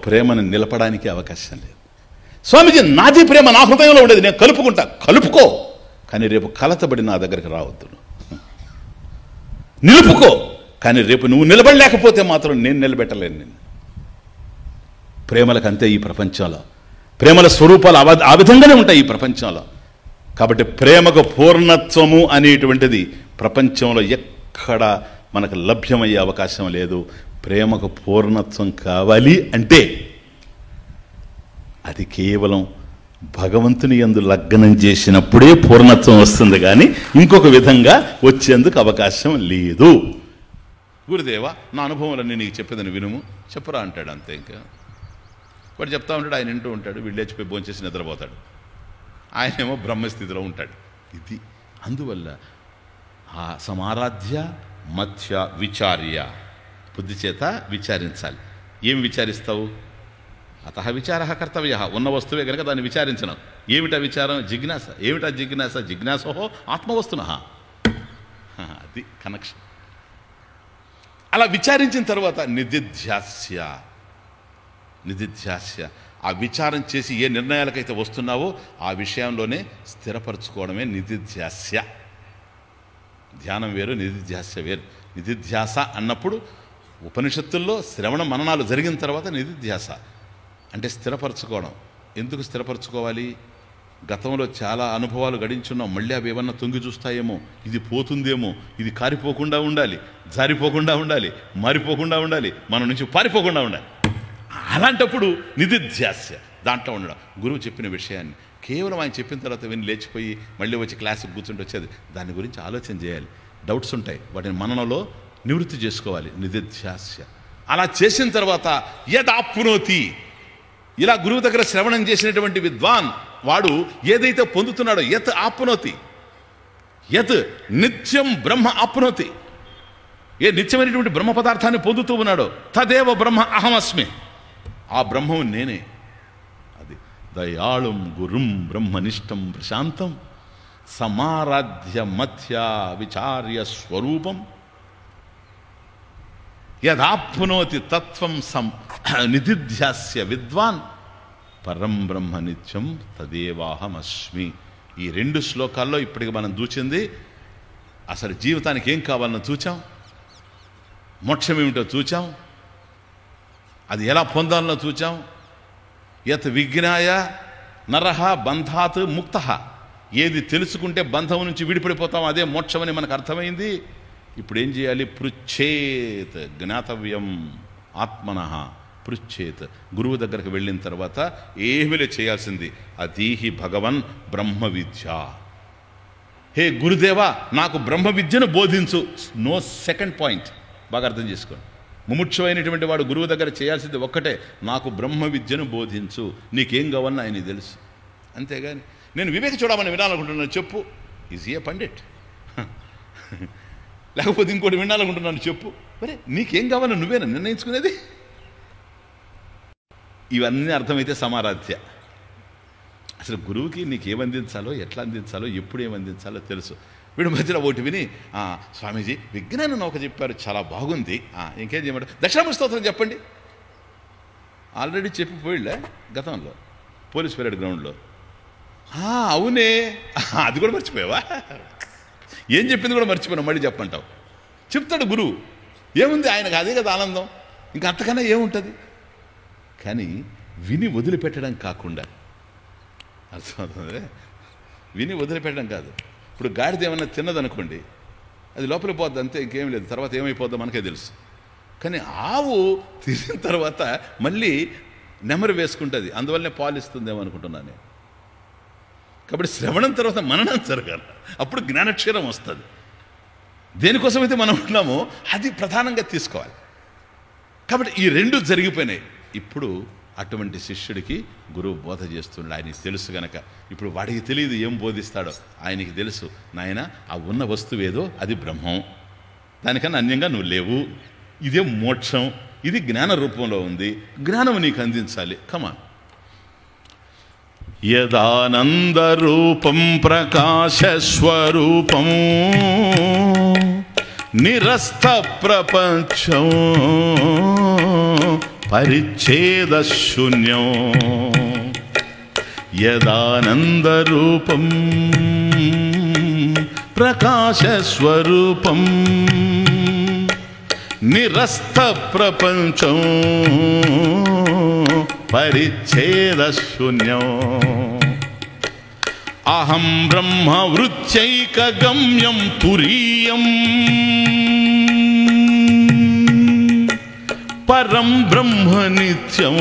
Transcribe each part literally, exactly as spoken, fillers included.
ప్రేమను నిలపడానికి అవకాశం లేదు. స్వామీజీ నాది ప్రేమ నా హృదయంలో ఉండేది, నేను కలుపుకుంటా. కలుపుకో, కానీ రేపు కలతబడి నా దగ్గరికి రావద్దు. నిలుపుకో, కానీ రేపు నువ్వు నిలబడలేకపోతే మాత్రం నేను నిలబెట్టలేను నిన్ను. ప్రేమలకు అంతే ఈ ప్రపంచంలో. ప్రేమల స్వరూపాలు ఆ విధంగానే ఉంటాయి ఈ ప్రపంచంలో. కాబట్టి ప్రేమకు పూర్ణత్వము అనేటువంటిది ప్రపంచంలో ఎక్కడ మనకు లభ్యమయ్యే అవకాశం లేదు. ప్రేమకు పూర్ణత్వం కావాలి అంటే అది కేవలం భగవంతుని యందు లగ్నం చేసినప్పుడే పూర్ణత్వం వస్తుంది, కానీ ఇంకొక విధంగా వచ్చేందుకు అవకాశం లేదు. గురుదేవా, నా అనుభవాలన్నీ నీకు చెప్పేదని వినుము. చెప్పరా అంటాడు. అంతే. ఇంకా వాడు చెప్తా ఉంటాడు, ఆయన వింటూ ఉంటాడు. వీళ్ళు లేచిపోయి భోంచేసి నిద్రపోతాడు. ఆయనేమో బ్రహ్మస్థితిలో ఉంటాడు. ఇది అందువల్ల ఆ సమారాధ్య మధ్య విచార్య, బుద్ధి చేత విచారించాలి. ఏం విచారిస్తావు? అత విచార కర్తవ్య, ఉన్న వస్తువే కనుక దాన్ని విచారించను. ఏమిటా విచారం? జిజ్ఞాస. ఏమిటా జిజ్ఞాస? జిజ్ఞాసో ఆత్మవస్తున. అది కనెక్షన్. అలా విచారించిన తర్వాత నిధిధ్యాస్య, నిధిధ్యాస్య ఆ విచారం చేసి ఏ నిర్ణయాలకైతే వస్తున్నావో ఆ విషయంలోనే స్థిరపరచుకోవడమే నిధిధ్యాస్య. ధ్యానం వేరు, నిధిధ్యాస్య వేరు. నిధిధ్యాస అన్నప్పుడు ఉపనిషత్తుల్లో శ్రవణ మననాలు జరిగిన తర్వాత నిధిధ్యాస అంటే స్థిరపరచుకోవడం. ఎందుకు స్థిరపరచుకోవాలి? గతంలో చాలా అనుభవాలు గడించున్నాం. మళ్ళీ అవి ఏమన్నా తొంగి చూస్తాయేమో, ఇది పోతుందేమో, ఇది కారిపోకుండా ఉండాలి, జారిపోకుండా ఉండాలి, మారిపోకుండా ఉండాలి, మన నుంచి పారిపోకుండా ఉండాలి. అలాంటప్పుడు నిధిధ్యాస్య దాంట్లో ఉండడం. గురువు చెప్పిన విషయాన్ని కేవలం ఆయన చెప్పిన తర్వాత విని లేచిపోయి మళ్ళీ వచ్చి క్లాసుకు కూర్చుంటూ వచ్చేది. దాని గురించి ఆలోచన చేయాలి. డౌట్స్ ఉంటాయి, వాటిని మననంలో నివృత్తి చేసుకోవాలి. నిధిధ్యాస్య. అలా చేసిన తర్వాత యదాప్నోతి, ఇలా గురువు దగ్గర శ్రవణం చేసినటువంటి విద్వాన్ వాడు ఏదైతే పొందుతున్నాడో, యత్ ఆప్నోతి, యత్ నిత్యం బ్రహ్మ ఆప్నోతి, ఏ నిత్యమైనటువంటి బ్రహ్మ పదార్థాన్ని పొందుతూ ఉన్నాడో తదేవ బ్రహ్మ అహమస్మి, ఆ బ్రహ్మం నేనే. అది దయాళుం గురుం బ్రహ్మనిష్టం ప్రశాంతం సమారాధ్య మధ్య విచార్య స్వరూపం యదాప్నోతి తత్వం సం నిధిధ్యాస్య విద్వాన్ పరం బ్రహ్మ నిత్యం తదేవాహమస్మి. ఈ రెండు శ్లోకాల్లో ఇప్పటికి మనం చూచింది అసలు జీవితానికి ఏం కావాలన్నా చూచాం, మోక్షం ఏమిటో చూచాం, అది ఎలా పొందాలనో చూచాం. యత్ విజ్ఞాయ నరహ బంధాత్ ముక్త, ఏది తెలుసుకుంటే బంధం నుంచి విడిపడిపోతాం అదే మోక్షమని మనకు అర్థమైంది. ఇప్పుడు ఏం చేయాలి? పృచ్ఛేత్ జ్ఞాతవ్యం ఆత్మనః. పృచ్ఛేత్ గురువు దగ్గరకు వెళ్ళిన తర్వాత ఏమిలే చేయాల్సింది అతీహి భగవన్ బ్రహ్మ విద్య. హే గురుదేవా, నాకు బ్రహ్మ విద్యను బోధించు. No second point. బాగా అర్థం చేసుకోండి. ముముక్షువైనటువంటి వాడు గురువు దగ్గర చేయాల్సింది ఒక్కటే, నాకు బ్రహ్మ విద్యను బోధించు. నీకేం కావాలని ఆయనకి తెలుసు. అంతేగాని నేను వివేక చూడమని వినాలనుకుంటున్నాను చెప్పు, ఈజ్ ఏ పండిట్. లేకపోతే ఇంకోటి వినాలనుకుంటున్నాను చెప్పు, మరి నీకేం కావాలో నువ్వేనా నిర్ణయించుకునేది? ఇవన్నీ అర్థమైతే సమారాధ్య. అసలు గురువుకి నీకేం అందించాలో, ఎట్లా అందించాలో, ఎప్పుడు ఏం అందించాలో తెలుసు. వీడు మధ్యలో ఒకటి విని, స్వామీజీ విజ్ఞానం నౌక చెప్పారు, చాలా బాగుంది, ఇంకేం చేయమంటారు? దక్షిణామూర్తి స్తోత్రం చెప్పండి. ఆల్రెడీ చెప్పిపోయిలే గతంలో పోలీస్ పెరేడ్ గ్రౌండ్లో. అవునే, అది కూడా మర్చిపోయావా? ఏం చెప్పింది కూడా మర్చిపోయినా, మళ్ళీ చెప్పంటావు. చెప్తాడు గురువు. ఏముంది ఆయనకు, అదే కదా ఆనందం, ఇంకా అంతకన్నా ఏముంటుంది. కానీ విని వదిలిపెట్టడం కాకుండా, అర్థమవుతుంది, విని వదిలిపెట్టడం కాదు. ఇప్పుడు గాడిద ఏమన్నా తిన్నదనుకోండి, అది లోపలికి పోద్ది అంతే, ఇంకేం లేదు. తర్వాత ఏమైపోద్దో మనకే తెలుసు. కానీ ఆవు తిరిగిన తర్వాత మళ్ళీ నెమరు వేసుకుంటుంది, అందువల్లనే పాలిస్తుందేమో అనుకుంటున్నాను నేను. కాబట్టి శ్రవణం తర్వాత మననం జరగాలి, అప్పుడు జ్ఞానక్షీరం వస్తుంది. దేనికోసమైతే మనం ఉన్నామో అది ప్రధానంగా తీసుకోవాలి. కాబట్టి ఈ రెండు జరిగిపోయినాయి. ఇప్పుడు అటువంటి శిష్యుడికి గురువు బోధ చేస్తున్నాడు. ఆయనకి తెలుసు గనక ఇప్పుడు వాడికి తెలియదు ఏం బోధిస్తాడో, ఆయనకి తెలుసు. నాయన, ఆ ఉన్న వస్తువు ఏదో అది బ్రహ్మం, దానికన్నా అన్యంగా నువ్వు లేవు, ఇదే మోక్షం, ఇది జ్ఞాన రూపంలో ఉంది, జ్ఞానం నీకు అందించాలి. కమాన్. యదానంద రూపం ప్రకాశస్వరూపం నిరస్త ప్రపంచం పరిచ్ఛేద శూన్యం యదానందరూపం ప్రకాశస్వరూపం నిరస్త ప్రపంచం పరిచ్ఛేద శూన్యం అహం బ్రహ్మ వృత్యైక గమ్యం తురీయం పరం బ్రహ్మ నిత్యం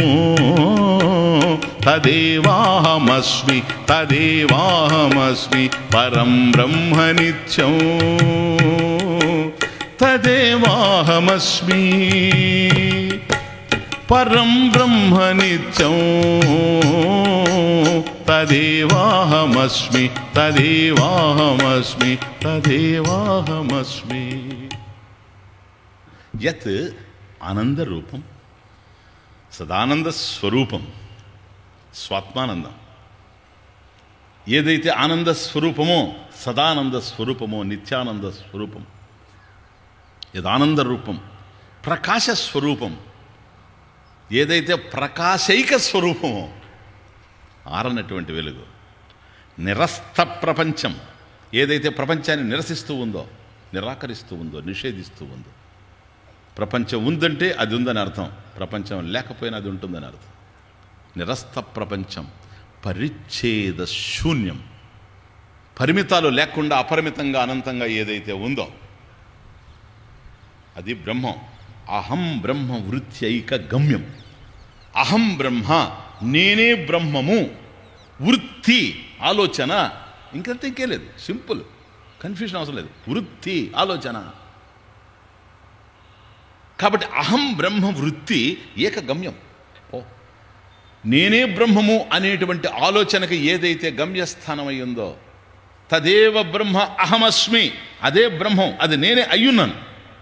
తదేవాహమస్మి తదేవాహమస్మి పరం బ్రహ్మ నిత్యం తదేవాహమస్మి పరం బ్రహ్మ నిత్యం తదేవాహమస్మి తదేవాహమస్మి తదేవాహమస్మి. యత్ ఆనందరూపం సదానంద స్వరూపం స్వాత్మానందం. ఏదైతే ఆనంద స్వరూపమో సదానంద స్వరూపమో నిత్యానంద స్వరూపం, యదానంద రూపం ప్రకాశ స్వరూపం, ఏదైతే ప్రకాశైక స్వరూపమో ఆరనటువంటి వెలుగు, నిరస్త ప్రపంచం, ఏదైతే ప్రపంచాన్ని నిరసిస్తూ ఉందో, నిరాకరిస్తూ ఉందో, నిషేధిస్తూ ఉందో. ప్రపంచం ఉందంటే అది ఉందని అర్థం, ప్రపంచం లేకపోయినా అది ఉంటుందని అర్థం. నిరస్త ప్రపంచం పరిచ్ఛేద శూన్యం, పరిమితాలు లేకుండా అపరిమితంగా అనంతంగా ఏదైతే ఉందో అది బ్రహ్మం. అహం బ్రహ్మ వృత్యైక గమ్యం. అహం బ్రహ్మ, నేనే బ్రహ్మము. వృత్తి ఆలోచన, ఇంకంత ఇంకే లేదు, సింపుల్, కన్ఫ్యూషన్ అవసరం లేదు. వృత్తి ఆలోచన. కాబట్టి అహం బ్రహ్మ వృత్తి ఏక గమ్యం. ఓ నేనే బ్రహ్మము అనేటువంటి ఆలోచనకి ఏదైతే గమ్యస్థానం అయ్యిందో తదేవ బ్రహ్మ అహమస్మి, అదే బ్రహ్మం, అది నేనే అయ్యున్నాను.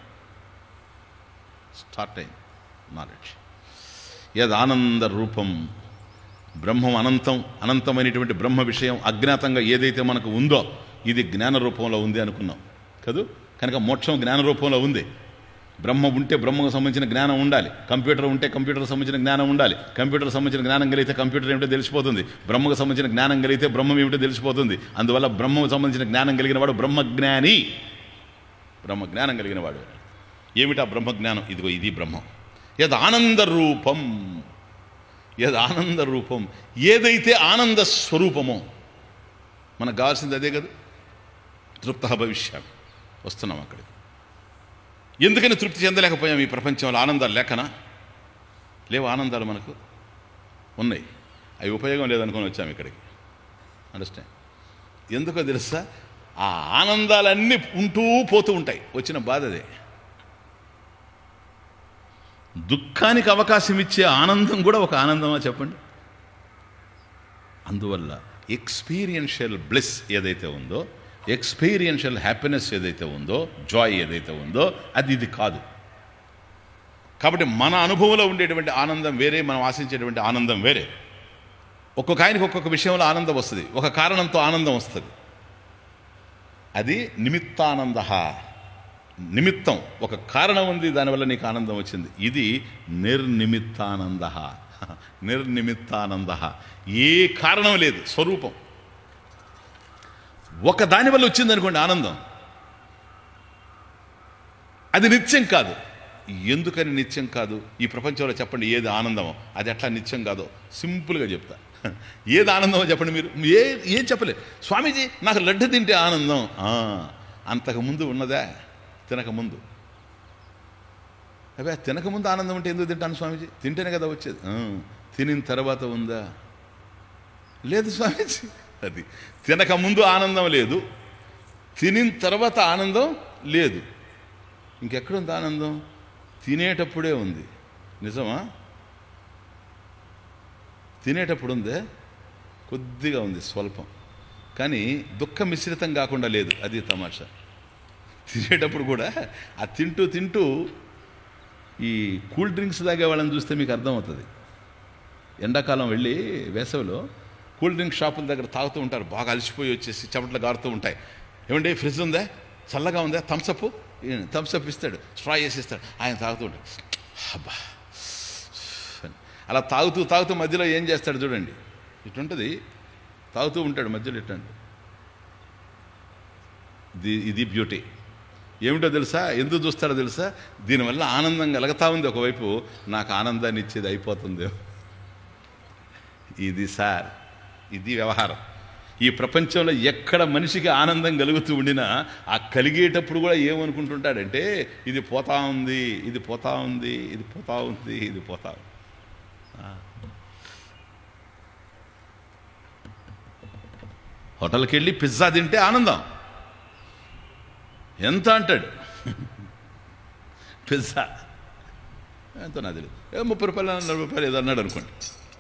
స్టార్ట్ అయింది నాలెడ్జ్. యదానంద రూపం బ్రహ్మం అనంతం, అనంతమైనటువంటి బ్రహ్మ విషయం అజ్ఞాతంగా ఏదైతే మనకు ఉందో ఇది జ్ఞాన రూపంలో ఉంది అనుకున్నాం కదూ. కనుక మోక్షం జ్ఞాన రూపంలో ఉంది. బ్రహ్మ ఉంటే బ్రహ్మకు సంబంధించిన జ్ఞానం ఉండాలి, కంప్యూటర్ ఉంటే కంప్యూటర్కి సంబంధించిన జ్ఞానం ఉండాలి, కంప్యూటర్కి సంబంధించిన జ్ఞానం కలిగితే కంప్యూటర్ ఏమిటో తెలిసిపోతుంది, బ్రహ్మకు సంబంధించిన జ్ఞానం కలిగితే బ్రహ్మం ఏమిటో తెలిసిపోతుంది. అందువల్ల బ్రహ్మకు సంబంధించిన జ్ఞానం కలిగిన వాడు బ్రహ్మజ్ఞాని. బ్రహ్మ జ్ఞానం కలిగిన వాడు ఏమిటా బ్రహ్మజ్ఞానం? ఇదిగో ఇది బ్రహ్మం. యద్ ఆనంద రూపం, యద్ ఆనంద రూపం, ఏదైతే ఆనంద స్వరూపమో మనకు కావాల్సింది అదే కదా. తృప్త భవిష్యామి, వస్తున్నాం అక్కడికి. ఎందుకని తృప్తి చెందలేకపోయాం ఈ ప్రపంచంలో? ఆనందాలు లేకనా? లేవు ఆనందాలు, మనకు ఉన్నాయి, అవి ఉపయోగం లేదనుకొని వచ్చాము ఇక్కడికి. అండర్స్టాండ్? ఎందుకో తెలుసా? ఆ ఆనందాలన్నీ ఉంటూ పోతూ ఉంటాయి. వచ్చిన బాధ అదే. దుఃఖానికి అవకాశం ఇచ్చే ఆనందం కూడా ఒక ఆనందమా చెప్పండి? అందువల్ల ఎక్స్పీరియన్షియల్ బ్లిస్ ఏదైతే ఉందో, ఎక్స్పీరియన్షియల్ హ్యాపీనెస్ ఏదైతే ఉందో, జాయ్ ఏదైతే ఉందో అది ఇది కాదు. కాబట్టి మన అనుభవంలో ఉండేటువంటి ఆనందం వేరే, మనం ఆశించేటువంటి ఆనందం వేరే. ఒక్కొక్క ఆయనకి ఒక్కొక్క విషయంలో ఆనందం వస్తుంది, ఒక కారణంతో ఆనందం వస్తుంది. అది నిమిత్తానంద. నిమిత్తం, ఒక కారణం ఉంది, దానివల్ల నీకు ఆనందం వచ్చింది. ఇది నిర్నిమిత్తానంద. నిర్నిమిత్తానంద, ఏ కారణం లేదు, స్వరూపం. ఒక దాని వల్ల వచ్చిందనుకోండి ఆనందం, అది నిత్యం కాదు. ఎందుకని నిత్యం కాదు? ఈ ప్రపంచంలో చెప్పండి ఏది ఆనందమో, అది ఎట్లా నిత్యం కాదో సింపుల్గా చెప్తా. ఏది ఆనందమో చెప్పండి మీరు. ఏ ఏం చెప్పలేదు. స్వామీజీ నాకు లడ్డు తింటే ఆనందం. అంతకుముందు ఉన్నదా? తినకముందు. అవే తినకముందు ఆనందం ఉంటే ఎందుకు తింటాను స్వామీజీ? తింటేనే కదా వచ్చేది. తినిన తర్వాత ఉందా? లేదు స్వామీజీ. అది తినకముందు ఆనందం లేదు, తినిన తర్వాత ఆనందం లేదు. ఇంకెక్కడుంది ఆనందం? తినేటప్పుడే ఉంది. నిజమా? తినేటప్పుడు ఉందే, కొద్దిగా ఉంది, స్వల్పం. కానీ దుఃఖ మిశ్రితం కాకుండా లేదు. అది తమాషా. తినేటప్పుడు కూడా ఆ తింటూ తింటూ ఈ కూల్ డ్రింక్స్ తాగే వాళ్ళని చూస్తే మీకు అర్థమవుతుంది. ఎండాకాలం వెళ్ళి వేసవిలో కూల్ డ్రింక్ షాపుల దగ్గర తాగుతూ ఉంటారు. బాగా అలసిపోయి వచ్చేసి చెమటలు గారుతూ ఉంటాయి. ఏమంటే ఫ్రిడ్జ్ ఉందా, చల్లగా ఉందా, థమ్సప్ థమ్సప్ ఇస్తాడు, స్ట్రా చేసి ఇస్తాడు. ఆయన తాగుతూ ఉంటాడు. అబ్బా అలా తాగుతూ తాగుతూ మధ్యలో ఏం చేస్తాడు చూడండి, ఇటుంటుంది, తాగుతూ ఉంటాడు మధ్యలో ఇట్టండి. ఇది ఇది బ్యూటీ. ఏమిటో తెలుసా, ఎందుకు చూస్తాడో తెలుసా, దీనివల్ల ఆనందం కలుగుతా ఉంది. ఒకవైపు నాకు ఆనందాన్ని ఇచ్చేది అయిపోతుంది. ఇది సార్, ఇది వ్యవహారం. ఈ ప్రపంచంలో ఎక్కడ మనిషికి ఆనందం కలుగుతూ ఉండినా ఆ కలిగేటప్పుడు కూడా ఏమనుకుంటుంటాడంటే ఇది పోతా ఉంది, ఇది పోతా ఉంది, ఇది పోతా ఉంది, ఇది పోతా ఉంది. హోటల్కి వెళ్ళి పిజ్జా తింటే ఆనందం ఎంత అంటాడు, పిజ్జా ఎంతో నాకు తెలియదు, ఏ ముప్పై రూపాయలు నలభై రూపాయలు ఏదో అన్నాడు అనుకోండి.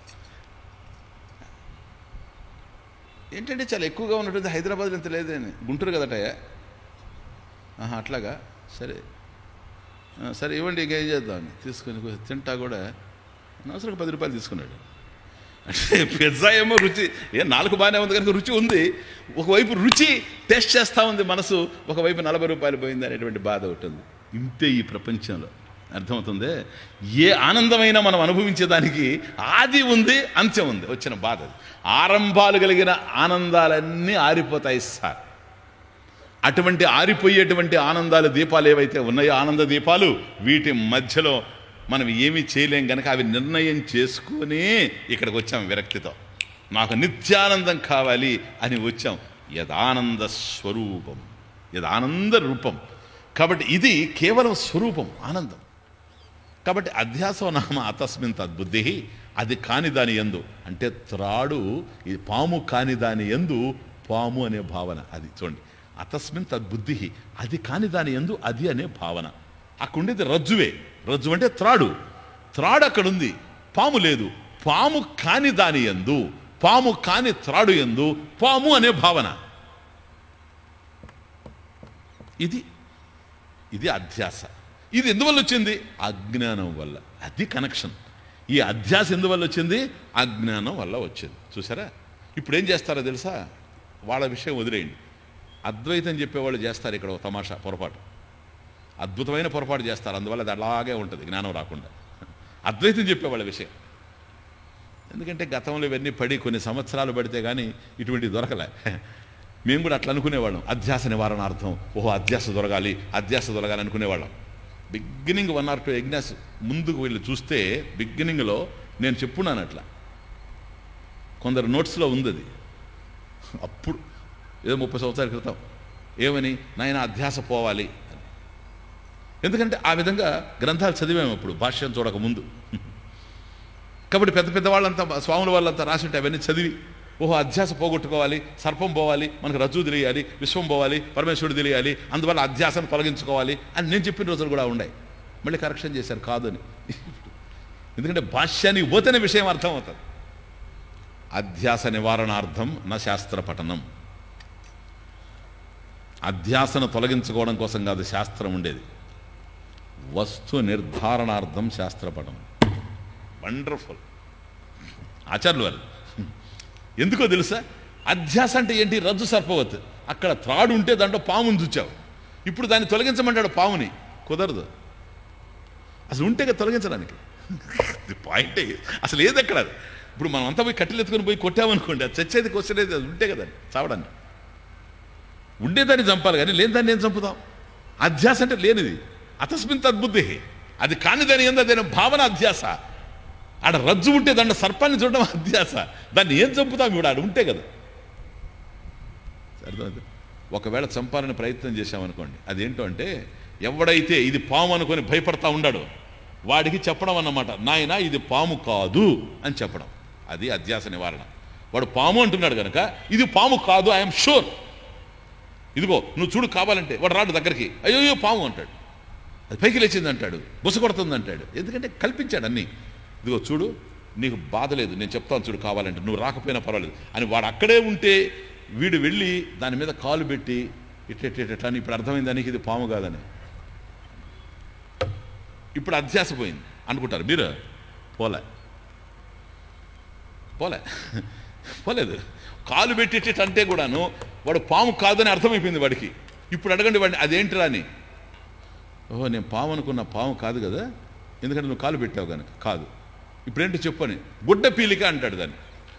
ఏంటంటే చాలా ఎక్కువగా ఉన్నట్టుంది, హైదరాబాద్లో ఇంత లేదని, గుంటూరు కదటయా, అట్లాగా, సరే సరే ఇవ్వండి, ఇంకేం చేద్దామని తీసుకొని తింటా కూడా అనవసరంగా పది రూపాయలు తీసుకున్నాడు. అంటే పిజ్జా ఏమో రుచి, ఏ నాలుగు బాగానే ఉంది కనుక రుచి ఉంది, ఒకవైపు రుచి టేస్ట్ చేస్తూ ఉంది మనసు, ఒకవైపు నలభై రూపాయలు పోయింది అనేటువంటి బాధ ఉంటుంది. ఇంతే ఈ ప్రపంచంలో, అర్థమవుతుంది. ఏ ఆనందమైనా మనం అనుభవించేదానికి ఆది ఉంది, అంత్యం ఉంది. వచ్చిన బాధ, ఆరంభాలు కలిగిన ఆనందాలన్నీ ఆరిపోతాయి సార్. అటువంటి ఆరిపోయేటువంటి ఆనందాలు దీపాలు ఏవైతే ఉన్నాయో, ఆనంద దీపాలు, వీటి మధ్యలో మనం ఏమీ చేయలేం కనుక అవి నిర్ణయం చేసుకుని ఇక్కడికి వచ్చాం విరక్తితో. నాకు నిత్యానందం కావాలి అని వచ్చాం. యదానంద స్వరూపం, యదానంద రూపం. కాబట్టి ఇది కేవలం స్వరూపం, ఆనందం. కాబట్టి అధ్యాసో నామ అతస్మిన్ తద్బుద్ధి, అది కాని దాని యందు, అంటే త్రాడు ఇది పాము కాని దాని యందు పాము అనే భావన. అది చూడండి, అతస్మిన్ తద్బుద్ధి, అది కాని దాని యందు అది అనే భావన. అక్కడ ఉండేది రజ్జువే, రజ్జు అంటే త్రాడు, త్రాడు అక్కడుంది, పాము లేదు. పాము కాని దాని యందు, పాము కాని త్రాడు యందు పాము అనే భావన. ఇది ఇది అధ్యాస. ఇది ఎందువల్ల వచ్చింది? అజ్ఞానం వల్ల. అది కనెక్షన్. ఈ అధ్యాస ఎందువల్ల వచ్చింది? అజ్ఞానం వల్ల వచ్చింది. చూసారా? ఇప్పుడు ఏం చేస్తారో తెలుసా, వాళ్ళ విషయం వదిలేయండి. అద్వైతం చెప్పేవాళ్ళు చేస్తారు ఇక్కడ ఒక తమాషా పొరపాటు, అద్భుతమైన పొరపాటు చేస్తారు. అందువల్ల అది అలాగే ఉంటుంది, జ్ఞానం రాకుండా. అద్వైతం చెప్పేవాళ్ళ విషయం, ఎందుకంటే గతంలో ఇవన్నీ పడి కొన్ని సంవత్సరాలు పడితే కానీ ఇటువంటి దొరకలే. మేము కూడా అట్లా అనుకునేవాళ్ళం, అధ్యాస నివారణార్థం, ఓహో అధ్యాస దొరకాలి, అధ్యాస దొరకాలి అనుకునేవాళ్ళం. బిగినింగ్ వన్ ఆర్ టూ ఎగ్నాస్ ముందుకు వెళ్ళి చూస్తే బిగినింగ్లో నేను చెప్పున్నాను అట్లా, కొందరు నోట్స్లో ఉంది అది. అప్పుడు ఏదో ముప్పై సంవత్సరాల క్రితం ఏమని, నాయన అధ్యాస పోవాలి. ఎందుకంటే ఆ విధంగా గ్రంథాలు చదివాము అప్పుడు, భాష్యం చూడక ముందు. కాబట్టి పెద్ద పెద్ద వాళ్ళంతా, స్వాముల వాళ్ళంతా రాసి ఉంటే అవన్నీ చదివి, ఓహో అధ్యాస పోగొట్టుకోవాలి, సర్పం పోవాలి, మనకు రజ్జు తెలియాలి, విశ్వం పోవాలి, పరమేశ్వరుడు తెలియాలి, అందువల్ల అధ్యాసను తొలగించుకోవాలి అని నేను చెప్పిన రోజులు కూడా ఉన్నాయి. మళ్ళీ కరెక్షన్ చేశారు, కాదని. ఎందుకంటే భాష్యానికి పోతేనే విషయం అర్థం అవుతుంది. అధ్యాస నివారణార్థం నా శాస్త్ర పఠనం. అధ్యాసను తొలగించుకోవడం కోసం కాదు శాస్త్రం ఉండేది, వస్తు నిర్ధారణార్థం శాస్త్రపటం. వండర్ఫుల్ ఆచార్యులు వారు. ఎందుకో తెలుసా, అధ్యాస అంటే ఏంటి? రజ్జు సర్పవత్, అక్కడ త్రాడు ఉంటే దాంట్లో పాముని చూచావు, ఇప్పుడు దాన్ని తొలగించమంటాడు పాముని, కుదరదు. అసలు ఉంటే కదా తొలగించడానికి. పాయింటే అసలు ఏది ఎక్కడ. ఇప్పుడు మనం అంతా పోయి కట్టెలు ఎత్తుకొని పోయి కొట్టామనుకోండి, అది చచ్చేది క్వశ్చన్ అది ఉంటే కదా చావడానికి. ఉండేదాన్ని చంపాలి కానీ లేని దాన్ని ఏం చంపుతాం? అధ్యాస అంటే లేనిది, అతస్మిన్ తద్బుద్ధి, అది కాని దాని ఏందో అదే భావన అధ్యాస. ఆడ రజ్జు ఉంటే దాంట్లో సర్పాన్ని చూడడం అధ్యాస, దాన్ని ఏం చంపుతాం? ఇప్పుడు ఆడ ఉంటే కదా. అర్థమైంది? ఒకవేళ చంపాలని ప్రయత్నం చేశామనుకోండి, అదేంటో అంటే ఎవడైతే ఇది పాము అనుకొని భయపడతా ఉన్నాడో వాడికి చెప్పడం అన్నమాట, నాయన ఇది పాము కాదు అని చెప్పడం. అది అధ్యాస నివారణ. వాడు పాము అంటున్నాడు కనుక ఇది పాము కాదు, ఐఎమ్ షూర్, ఇదిగో నువ్వు చూడు కావాలంటే. వాడు రాడు దగ్గరికి, అయ్యో పాము అంటాడు, అది పైకి లేచింది అంటాడు, బుస కొడుతుంది అంటాడు. ఎందుకంటే కల్పించాడు అన్నీ. ఇదిగో చూడు, నీకు బాధ లేదు, నేను చెప్తాను చూడు కావాలంటే, నువ్వు రాకపోయినా పర్వాలేదు అని. వాడు అక్కడే ఉంటే వీడు వెళ్ళి దాని మీద కాలు పెట్టి ఇట్లా అని, ఇప్పుడు అర్థమైంది దానికి ఇది పాము కాదని. ఇప్పుడు అధ్యాస పోయింది అనుకుంటారు మీరు. పోలే పోలే పోలేదు. కాలు పెట్టి అంటే కూడాను వాడు పాము కాదని అర్థమైపోయింది వాడికి. ఇప్పుడు అడగండి వాడిని, అదేంటిరా అని. ఓహో నేను పాము అనుకున్న, పాము కాదు కదా, ఎందుకంటే నువ్వు కాలు పెట్టావు కనుక కాదు. ఇప్పుడేంటి చెప్పని, గుడ్డ పీలిక అంటాడు దాన్ని.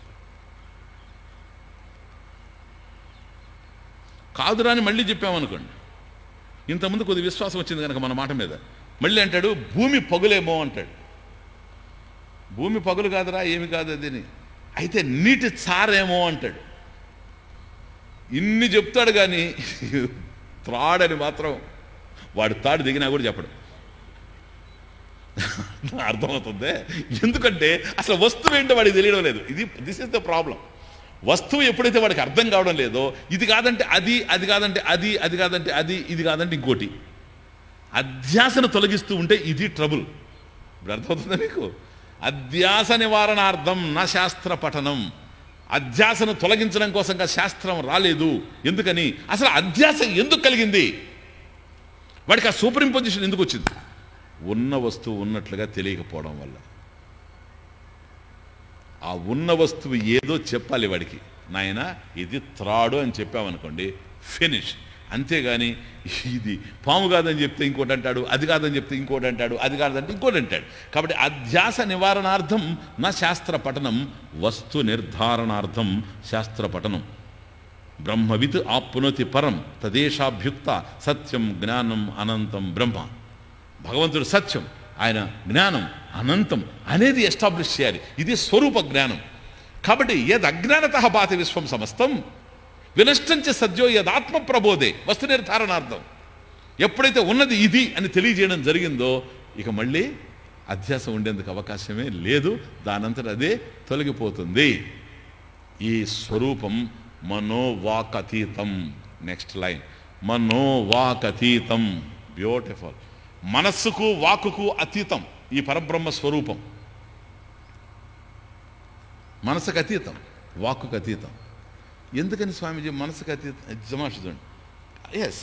కాదురా అని మళ్ళీ చెప్పామనుకోండి, ఇంతకుముందు కొద్ది విశ్వాసం వచ్చింది కనుక మన మాట మీద, మళ్ళీ అంటాడు భూమి పగులేమో అంటాడు. భూమి పగులు కాదురా, ఏమి కాదు అదిని, అయితే నీటి చారేమో అంటాడు. ఇన్ని చెప్తాడు కానీ త్రాడని మాత్రం వాడు తాడు దిగినా కూడా చెప్పడు. అర్థమవుతుంది. ఎందుకంటే అసలు వస్తువు ఏంటో వాడికి తెలియడం లేదు. ఇది దిస్ ఇస్ ద ప్రాబ్లం. వస్తువు ఎప్పుడైతే వాడికి అర్థం కావడం లేదో, ఇది కాదంటే అది, అది కాదంటే అది, అది కాదంటే అది, ఇది కాదంటే ఇంకోటి, అధ్యాసను తొలగిస్తూ ఉంటే ఇది ట్రబుల్. ఇప్పుడు అర్థమవుతుందా మీకు? అధ్యాస నివారణార్థం నా శాస్త్ర పఠనం. అధ్యాసను తొలగించడం కోసంగా శాస్త్రం రాలేదు. ఎందుకని? అసలు అధ్యాస ఎందుకు కలిగింది? వాడికి ఆ సూపర్ ఇంపోజిషన్ ఎందుకు వచ్చింది? ఉన్న వస్తువు ఉన్నట్లుగా తెలియకపోవడం వల్ల. ఆ ఉన్న వస్తువు ఏదో చెప్పాలి వాడికి. నాయన ఇది త్రాడు అని చెప్పామనుకోండి, ఫినిష్. అంతేగాని ఇది పాము కాదని చెప్తే ఇంకోటి అంటాడు, అది కాదని చెప్తే ఇంకోటి అంటాడు, అది కాదంటే ఇంకోటి అంటాడు. కాబట్టి అధ్యాస నివారణార్థం నా శాస్త్ర పఠనం, వస్తు నిర్ధారణార్థం శాస్త్ర పఠనం. బ్రహ్మవిత్ ఆప్నోతి పరం తదేశాభ్యుక్త సత్యం జ్ఞానం అనంతం బ్రహ్మ. భగవంతుడు సత్యం, ఆయన జ్ఞానం అనంతం అనేది ఎస్టాబ్లిష్ చేయాలి. ఇది స్వరూప జ్ఞానం. కాబట్టి యద్ అజ్ఞానత భాతి విశ్వం సమస్తం వినష్టంచ సద్యో యదాత్మ ప్రబోధే వస్తు నిర్ధారణార్థం. ఎప్పుడైతే ఉన్నది ఇది అని తెలియజేయడం జరిగిందో, ఇక మళ్ళీ అధ్యాసం ఉండేందుకు అవకాశమే లేదు. దానంతట అదే తొలగిపోతుంది. ఈ స్వరూపం మనోవాకతీతం. నెక్స్ట్ లైన్, మనోవాకతీతం. బ్యూటిఫుల్. మనస్సుకు వాక్కుకు అతీతం ఈ పరబ్రహ్మ స్వరూపం. మనసుకు అతీతం, వాక్కుకు అతీతం. ఎందుకని స్వామీజీ మనసుకు అతీతం? జమాష చూడండి. ఎస్,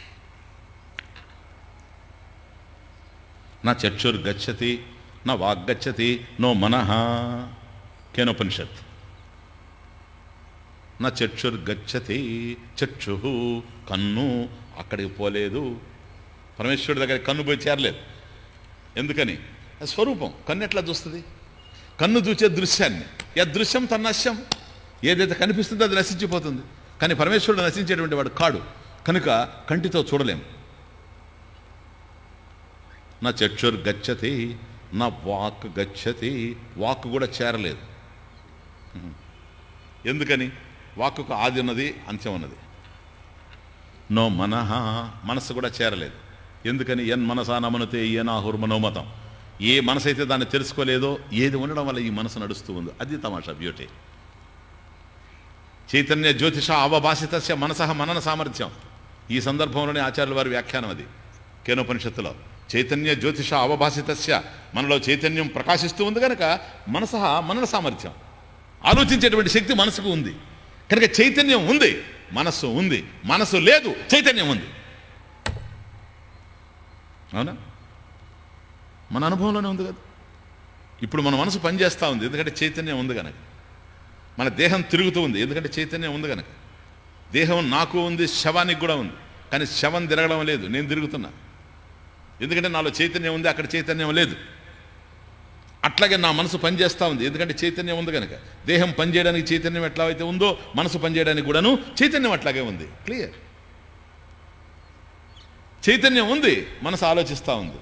నా చక్షుర్గచ్చతి నా వాగ్గచ్చతి నో మనః. కేనోపనిషత్. నా చక్షుర్గచ్చతి, చక్షు కన్ను అక్కడికి పోలేదు. పరమేశ్వరుడి దగ్గర కన్ను పోయి చేరలేదు. ఎందుకని? స్వరూపం. కన్ను ఎట్లా చూస్తుంది? కన్ను చూసే దృశ్యాన్ని, యదృశ్యం తన్నశ్యం. ఏదైతే కనిపిస్తుందో అది నశించిపోతుంది. కానీ పరమేశ్వరుడు నశించేటువంటి వాడు కాడు కనుక కంటితో చూడలేం. నా చక్షుర్ గచ్చతి నా వాక్ గచ్చతి. వాక్ కూడా చేరలేదు. ఎందుకని? వాక్కుకు ఆది ఉన్నది, అంత్యం ఉన్నది. నో మనః, మనస్సు కూడా చేరలేదు. ఎందుకని? ఎన్ మనసా నమనుతే ఏనాహుర్మనోమతం. ఏ మనసు అయితే దాన్ని తెలుసుకోలేదో, ఏది ఉండడం వల్ల ఈ మనసు నడుస్తూ ఉందో అది తమాషా, బ్యూటీ. చైతన్య జ్యోతిష అవభాషితస్య మనసః మనన సామర్థ్యం. ఈ సందర్భంలోనే ఆచార్యుల వారి వ్యాఖ్యానం అది కేనోపనిషత్తులో. చైతన్య జ్యోతిష అవభాషితస్య, మనలో చైతన్యం ప్రకాశిస్తూ ఉంది కనుక మనసః మనన సామర్థ్యం, ఆలోచించేటువంటి శక్తి మనసుకు ఉంది కనుక చైతన్యం ఉంది, మనస్సు ఉంది. మనసు లేదు, చైతన్యం ఉంది. అవునా? మన అనుభవంలోనే ఉంది కదా. ఇప్పుడు మన మనసు పనిచేస్తూ ఉంది ఎందుకంటే చైతన్యం ఉంది కనుక. మన దేహం తిరుగుతూ ఉంది ఎందుకంటే చైతన్యం ఉంది కనుక. దేహం నాకు ఉంది, శవానికి కూడా ఉంది. కానీ శవం తిరగడం లేదు, నేను తిరుగుతున్నా. ఎందుకంటే నాలో చైతన్యం ఉంది, అక్కడ చైతన్యం లేదు. అట్లాగే నా మనసు పనిచేస్తూ ఉంది ఎందుకంటే చైతన్యం ఉంది కనుక. దేహం పనిచేయడానికి చైతన్యం ఎట్లా అయితే ఉందో మనసు పనిచేయడానికి కూడాను చైతన్యం అట్లాగే ఉంది. క్లియర్. చైతన్యం ఉంది, మనసు ఆలోచిస్తూ ఉంది.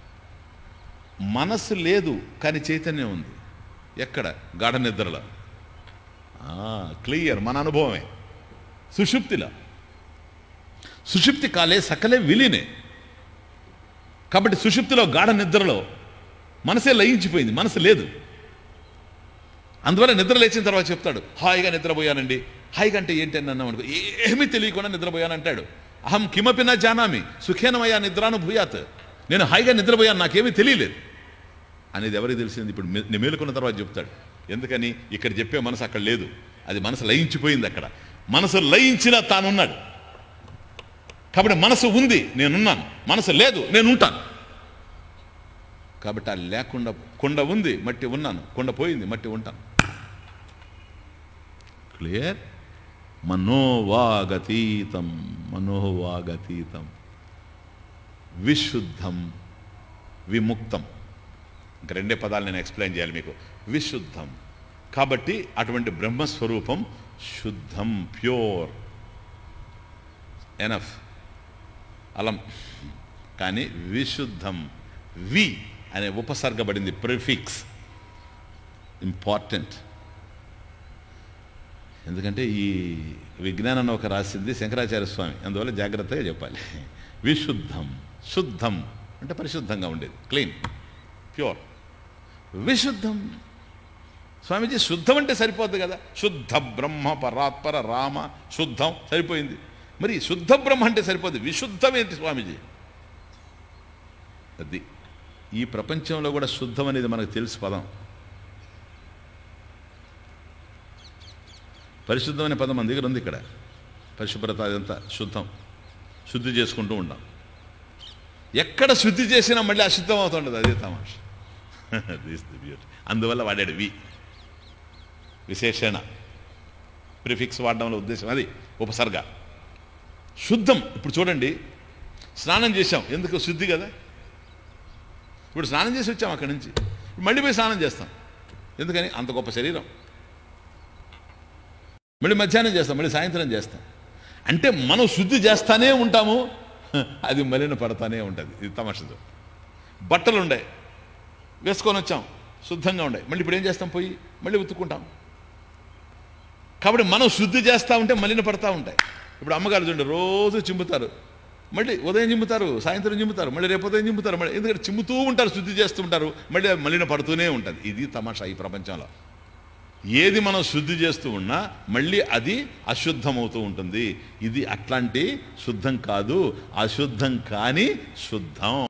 మనసు లేదు కానీ చైతన్యం ఉంది. ఎక్కడ? గాఢ నిద్రలో. క్లియర్, మన అనుభవమే. సుషుప్తిలో. సుషుప్తి కాలే సకలే విలీనే. కాబట్టి సుషుప్తిలో గాఢ నిద్రలో మనసే లయించిపోయింది, మనసు లేదు. అందువల్ల నిద్ర లేచిన తర్వాత చెప్తాడు హాయిగా నిద్రపోయానండి. హాయిగా అంటే ఏంటి అని అన్నాం అనుకో, ఏమీ తెలియకుండా నిద్రపోయానంటాడు. అహం కిమపి నా జానామి సుఖేనమయ్యా నిద్రాను భూయాత్. నేను హాయిగా నిద్రపోయాను, నాకేమీ తెలియలేదు అనేది ఎవరికి తెలిసింది? ఇప్పుడు నేను మేలుకున్న తర్వాత చెప్తాడు. ఎందుకని? ఇక్కడ చెప్పే మనసు అక్కడ లేదు, అది మనసు లయించిపోయింది. అక్కడ మనసు లయించినా తానున్నాడు. కాబట్టి మనసు ఉంది, నేనున్నాను. మనసు లేదు, నేను ఉంటాను. కాబట్టి ఆ లేకుండా కొండ ఉంది, మట్టి ఉన్నాను. కొండ పోయింది, మట్టి ఉంటాను. క్లియర్. మనోవాగతీతం. మనోవాగతీతం విశుద్ధం విముక్తం. ఇంక రెండే పదాలు నేను ఎక్స్ప్లెయిన్ చేయాలి మీకు. విశుద్ధం. కాబట్టి అటువంటి బ్రహ్మస్వరూపం శుద్ధం, ప్యూర్, ఎనఫ్, అలం. కానీ విశుద్ధం, వి అనే ఉపసర్గబడింది, ప్రిఫిక్స్, ఇంపార్టెంట్. ఎందుకంటే ఈ విజ్ఞానాన్ని ఒక రాసింది శంకరాచార్య స్వామి, అందువల్ల జాగ్రత్తగా చెప్పాలి. విశుద్ధం, శుద్ధం అంటే పరిశుద్ధంగా ఉండేది, క్లీన్, ప్యూర్. విశుద్ధం. స్వామీజీ శుద్ధం అంటే సరిపోద్ది కదా, శుద్ధ బ్రహ్మ పరాత్పర రామ శుద్ధం సరిపోయింది. మరి శుద్ధ బ్రహ్మ అంటే సరిపోద్ది, విశుద్ధం ఏంటి స్వామీజీ? అది ఈ ప్రపంచంలో కూడా శుద్ధం అనేది మనకు తెలుసు పదం. పరిశుద్ధం అనే పదం మన దగ్గర ఉంది. ఇక్కడ పరిశుభ్రత అదంతా శుద్ధం, శుద్ధి చేసుకుంటూ ఉంటాం. ఎక్కడ శుద్ధి చేసినా మళ్ళీ అశుద్ధం అవుతుంటుంది, అదే తమాష. This the beauty. అందువల్ల వాడాడు వి, విశేషణ, ప్రిఫిక్స్ వాడడంలో ఉద్దేశం అది, ఉపసర్గ. శుద్ధం. ఇప్పుడు చూడండి, స్నానం చేసాం, ఎందుకు? శుద్ధి కదా. ఇప్పుడు స్నానం చేసి వచ్చాం అక్కడి నుంచి, మళ్ళీ పోయి స్నానం చేస్తాం, ఎందుకని? అంత గొప్ప శరీరం. మళ్ళీ మధ్యాహ్నం చేస్తాం, మళ్ళీ సాయంత్రం చేస్తాం. అంటే మనం శుద్ధి చేస్తానే ఉంటాము, అది మలిన పడతానే ఉంటుంది. ఇది తమాషదు. బట్టలు ఉండే వేసుకొని వచ్చాం, శుద్ధంగా ఉండే, మళ్ళీ ఇప్పుడు ఏం చేస్తాం? పోయి మళ్ళీ ఉతుక్కుంటాం. కాబట్టి మనం శుద్ధి చేస్తూ ఉంటే మలిన పడతా ఉంటాయి. ఇప్పుడు అమ్మగారు చూడండి, రోజు చింపుతారు, మళ్ళీ ఉదయం చింపుతారు, సాయంత్రం చింపుతారు, మళ్ళీ రేపు ఉదయం చింపుతారు, మళ్ళీ ఎందుకంటే చింపుతూ ఉంటారు, శుద్ధి చేస్తూ ఉంటారు, మళ్ళీ మలిన పడుతూనే ఉంటుంది. ఇది తమాషా ఈ ప్రపంచంలో. ఏది మనం శుద్ధి చేస్తూ ఉన్నా మళ్ళీ అది అశుద్ధమవుతూ ఉంటుంది. ఇది అట్లాంటి శుద్ధం కాదు, అశుద్ధం కాని శుద్ధం.